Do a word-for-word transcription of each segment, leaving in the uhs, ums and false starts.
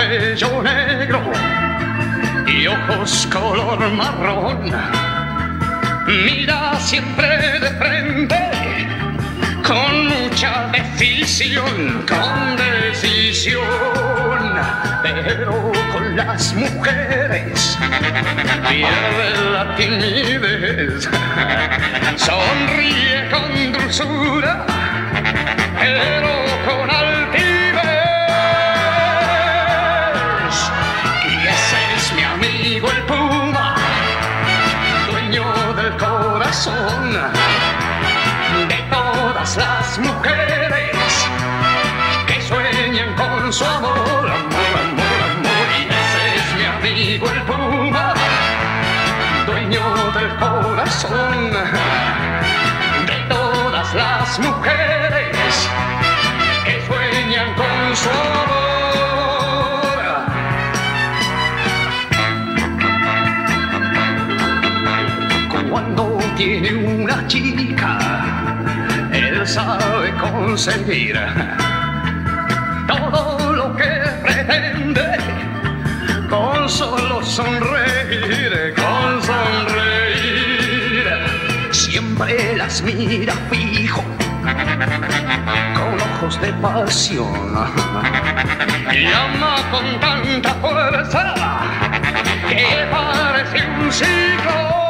cabello negro y ojos color marrón. Mira siempre de frente, con mucha decisión, con decisión, pero con las mujeres pierde la timidez. Sonríe con dulzura, pero con altivez. Y ese es mi amigo el Puma, dueño del corazón de todas las mujeres que sueñan con su amor, amor, amor, amor. Y ese es mi amigo el Puma, dueño del corazón de todas las mujeres que sueñan con su amor. Cuando tiene una chica, él sabe conseguir todo lo que pretende con solo sonreír, con sonreír. Siempre las mira fijo, con ojos de pasión, y ama con tanta fuerza que parece un ciclón.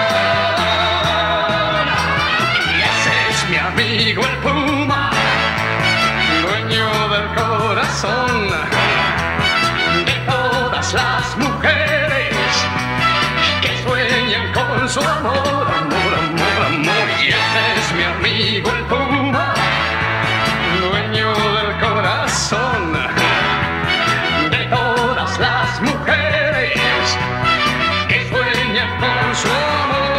Mi amigo el Puma, dueño del corazón de todas las mujeres que sueñan con su amor, amor, amor, amor. Y ese es mi amigo el Puma, dueño del corazón de todas las mujeres que sueñan con su amor.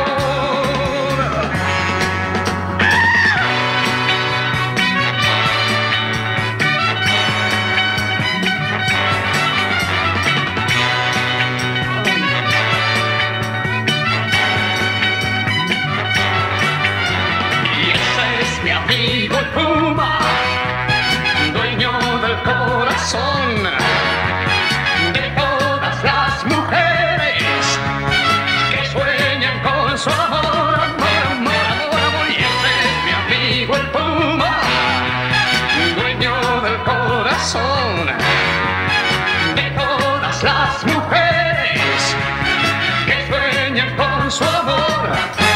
Mi amigo el Puma, dueño del corazón de todas las mujeres que sueñan con su amor, amor, amor, amor, amor. Y ese es mi amigo el Puma, dueño del corazón de todas las mujeres que sueñan con su amor.